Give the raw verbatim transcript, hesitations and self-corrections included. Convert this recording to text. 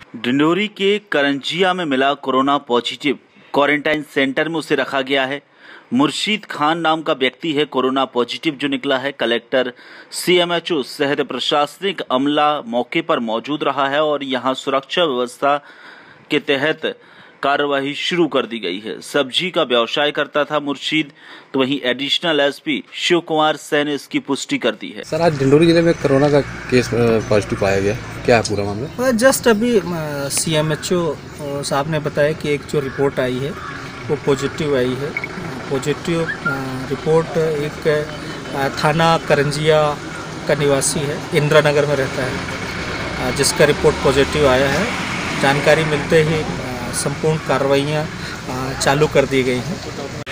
डिंडोरी के करंजिया में मिला कोरोना पॉजिटिव। क्वारंटाइन सेंटर में उसे रखा गया है। मुर्शीद खान नाम का व्यक्ति है कोरोना पॉजिटिव जो निकला है। कलेक्टर, सीएमएचओ सहित प्रशासनिक अमला मौके पर मौजूद रहा है और यहां सुरक्षा व्यवस्था के तहत कार्यवाही शुरू कर दी गई है। सब्जी का व्यवसाय करता था मुर्शीद, तो वहीं एडिशनल एसपी शिव कुमार सैन ने इसकी पुष्टि कर दी है। सर, आज डिंडोरी जिले में कोरोना का केस पॉजिटिव पाया गया, क्या है पूरा मामला? जस्ट अभी सीएमएचओ साहब ने बताया कि एक जो रिपोर्ट आई है वो पॉजिटिव आई है। पॉजिटिव रिपोर्ट एक थाना करंजिया का निवासी है, इंदिरा नगर में रहता है, जिसका रिपोर्ट पॉजिटिव आया है। जानकारी मिलते ही संपूर्ण कार्रवाइयाँ चालू कर दी गई हैं।